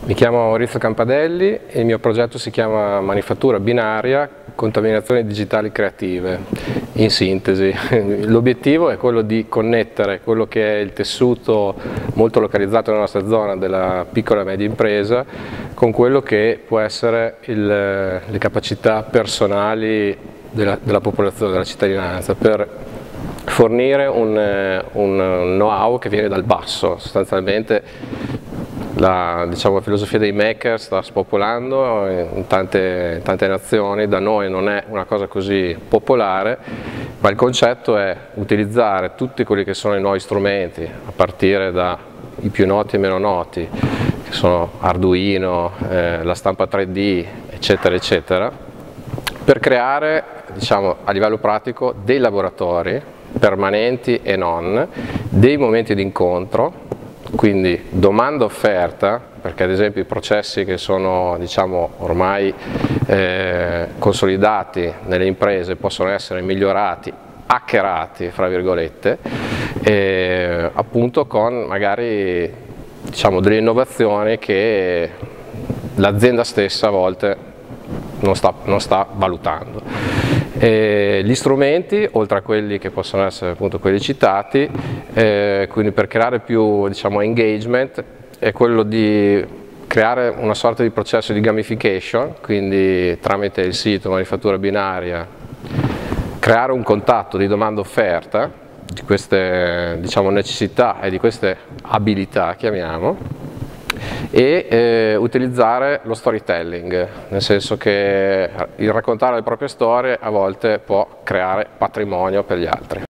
Mi chiamo Maurizio Campadelli e il mio progetto si chiama Manifattura Binaria, Contaminazioni Digitali Creative. In sintesi, l'obiettivo è quello di connettere quello che è il tessuto molto localizzato nella nostra zona della piccola e media impresa con quello che può essere le capacità personali della popolazione, della cittadinanza, per fornire un know-how che viene dal basso. Sostanzialmente la filosofia dei maker sta spopolando in tante nazioni. Da noi non è una cosa così popolare, ma il concetto è utilizzare tutti quelli che sono i nuovi strumenti, a partire dai più noti e meno noti, che sono Arduino, la stampa 3D, eccetera, eccetera, per creare, a livello pratico, dei laboratori permanenti e non, dei momenti di incontro. Quindi domanda-offerta, perché ad esempio i processi che sono ormai consolidati nelle imprese possono essere migliorati, hackerati fra virgolette, appunto con magari delle innovazioni che l'azienda stessa a volte non sta valutando. Gli strumenti, oltre a quelli che possono essere appunto quelli citati, quindi per creare più engagement, è quello di creare una sorta di processo di gamification, quindi tramite il sito Manifattura Binaria creare un contatto di domanda-offerta di queste necessità e di queste abilità, chiamiamo, e utilizzare lo storytelling, nel senso che il raccontare le proprie storie a volte può creare patrimonio per gli altri.